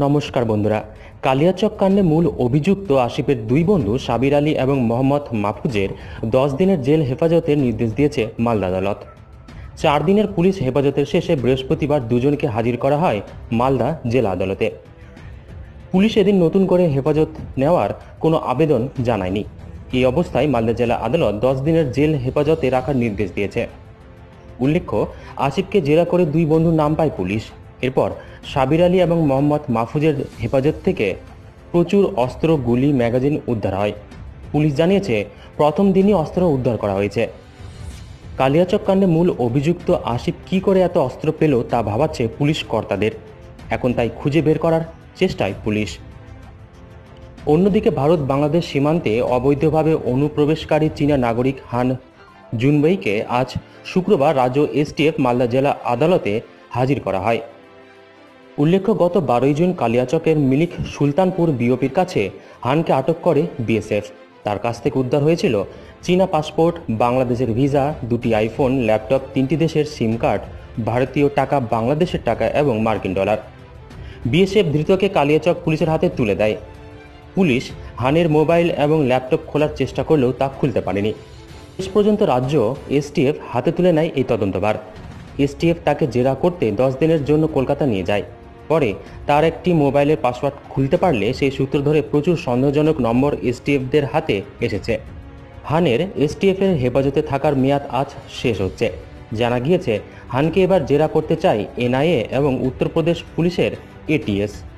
নমস্কার বন্ধুরা। কালিয়াচক কাণ্ডে মূল অভিযুক্ত আসিফের দুই বন্ধু সাবির আলী এবং মোহাম্মদ মাহফুজের 10 দিনের জেল হেফাজতের নির্দেশ দিয়েছে মালদা আদালত। 4 দিনের পুলিশ হেফাজতের শেষে বৃহস্পতিবার দুজনকে হাজির করা হয় মালদা জেলা আদালতে। পুলিশ এদিন নতুন করে হেফাজত নেওয়ার কোনো আবেদন জানায়নি। এই অবস্থায় মালদা জেলা আদালত 10 দিনের জেল হেফাজতে রাখার নির্দেশ দিয়েছে। উল্লেখ্য, আসিফকে জেরা করে দুই বন্ধুর নাম পায় পুলিশ। এরপর সাবির আলী এবং মোহাম্মদ মাহফুজের হেফাজত থেকে প্রচুর অস্ত্র, গুলি, ম্যাগাজিন উদ্ধার হয়। পুলিশ জানিয়েছে, প্রথম দিনই অস্ত্র উদ্ধার করা হয়েছে। কালিয়াচক কাণ্ডে মূল অভিযুক্ত আসিফ কী করে এত অস্ত্র পেল তা ভাবাচ্ছে পুলিশ কর্তাদের। এখন তাই খুঁজে বের করার চেষ্টায় পুলিশ। অন্যদিকে ভারত বাংলাদেশ সীমান্তে অবৈধভাবে অনুপ্রবেশকারী চীনা নাগরিক হান জুনওয়েইকে আজ শুক্রবার রাজ্য এসটিএফ মালদা জেলা আদালতে হাজির করা হয়। উল্লেখ্য, গত 12 জুন কালিয়াচকের মিলিক সুলতানপুর বিওপির কাছে হানকে আটক করে বিএসএফ। তার কাছ থেকে উদ্ধার হয়েছিল চীনা পাসপোর্ট, বাংলাদেশের ভিসা, 2টি আইফোন, ল্যাপটপ, 3টি দেশের সিম কার্ড, ভারতীয় টাকা, বাংলাদেশের টাকা এবং মার্কিন ডলার। বিএসএফ ধৃতকে কালিয়াচক পুলিশের হাতে তুলে দেয়। পুলিশ হানের মোবাইল এবং ল্যাপটপ খোলার চেষ্টা করলেও তা খুলতে পারেনি। শেষ পর্যন্ত রাজ্য এসটিএফ হাতে তুলে নেয় এই তদন্তভার। এসটিএফ তাকে জেরা করতে 10 দিনের জন্য কলকাতা নিয়ে যায়। পরে তার একটি মোবাইলের পাসওয়ার্ড খুলতে পারলে সেই সূত্র ধরে প্রচুর সন্দেহজনক নম্বর এসটিএফদের হাতে এসেছে। হানের এসটিএফের হেফাজতে থাকার মেয়াদ আজ শেষ হচ্ছে। জানা গিয়েছে, হানকে এবার জেরা করতে চায় এনআইএ এবং উত্তরপ্রদেশ পুলিশের এটিএস।